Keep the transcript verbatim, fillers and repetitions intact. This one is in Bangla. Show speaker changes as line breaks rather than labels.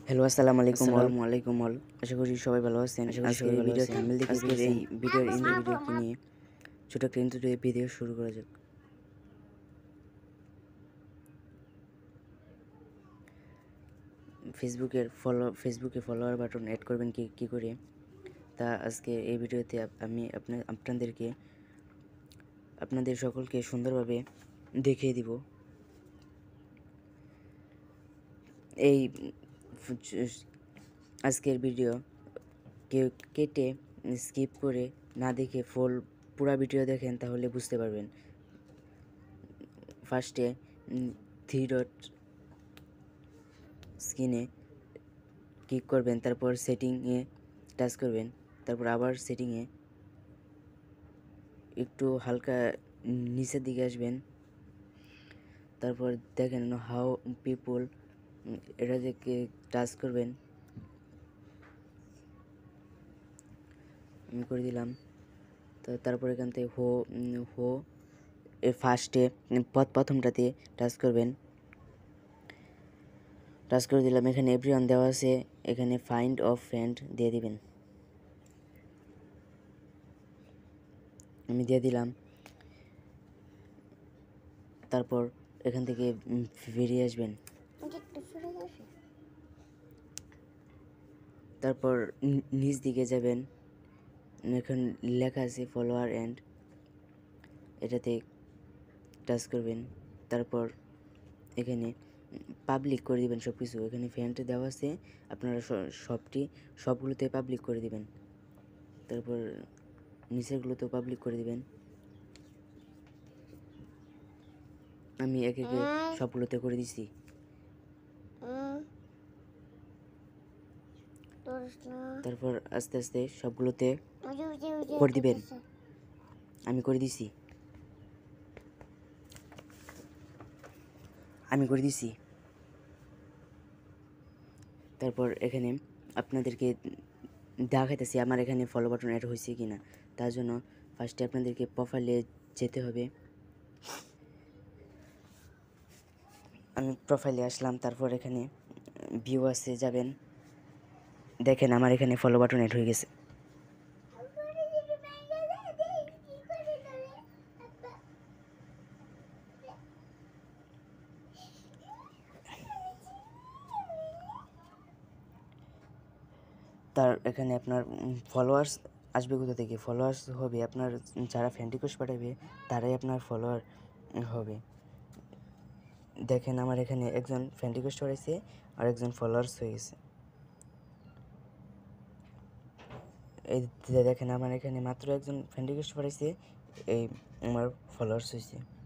হ্যালো আসসালামু আলাইকুম আসসালামু আলাইকুম অল আশা করি সবাই ভালো আছেন। আজকের এই ভিডিও থাম্বনেল দেখে আজকের এই ভিডিওর ইন্ট্রো ভিডিও কি নিয়ে ছোট একটা ইন্ট্রো ভিডিও শুরু করা যাক। ফেসবুকের ফলো ফেসবুকে ফলোয়ার বাটন অ্যাড করবেন কি কি করে, তা আজকে এই ভিডিওতে আমি আপনার আপনাদেরকে আপনাদের সকলকে সুন্দরভাবে দেখিয়ে দিব। এই আজকের ভিডিও কেউ কেটে স্কিপ করে না দেখে ফুল পুরা ভিডিও দেখেন তাহলে বুঝতে পারবেন। ফার্স্টে থ্রি ডট স্ক্রিনে ক্লিক করবেন, তারপর সেটিংয়ে টাচ করবেন, তারপর আবার সেটিংয়ে একটু হালকা নিচের দিকে আসবেন, তারপর দেখেন হাউ পিপল এটা থেকে টাচ করবেন। আমি করে দিলাম। তো তারপর এখান থেকে হো হো এর ফার্স্টে পথ প্রথমটাতে টাচ করবেন, টাচ করে দিলাম। এখানে এভরিওয়ান দেওয়া আছে, এখানে ফাইন্ড অফ ফ্রেন্ড দিয়ে দিবেন। আমি দিয়ে দিলাম। তারপর এখান থেকে বেরিয়ে আসবেন, তারপর নিচ দিকে যাবেন, এখন লেখা আছে ফলোয়ার এন্ড, এটাতে টাচ করবেন। তারপর এখানে পাবলিক করে দিবেন সব কিছু। এখানে ফ্রেন্ডে দেওয়া আছে, আপনারা সবটি সবগুলোতে পাবলিক করে দিবেন। তারপর নিচেরগুলোতেও পাবলিক করে দিবেন। আমি একে একে সবগুলোতে করে দিছি। তারপর আস্তে আস্তে সবগুলোতে করে দিবেন। আমি করে দিছি আমি করে দিছি তারপর এখানে আপনাদেরকে দেখাইতেছি আমার এখানে ফলো বাটন অ্যাড হয়েছে কিনা। তার জন্য ফার্স্টে আপনাদেরকে প্রোফাইলে যেতে হবে। আমি প্রোফাইলে আসলাম, তারপর এখানে ভিউ আছে, যাবেন, দেখেন আমার এখানে ফলো বাটন অ্যাড হয়ে গেছে। তার এখানে আপনার ফলোয়ার্স আসবে কোথা থেকে? ফলোয়ার্স হবে আপনার যারা ফ্রেন্ড রিকোয়েস্ট পাঠাবে তারাই আপনার ফলোয়ার হবে। দেখেন আমার এখানে একজন ফ্রেন্ড রিকোয়েস্ট পাঠাইছে আর একজন ফলোয়ার্স হয়ে গেছে। এই দেখেন আমার এখানে মাত্র একজন ফ্রেন্ড রিকোয়েস্ট পাঠাইছে, এই আমার ফলোয়ার্স হয়েছে।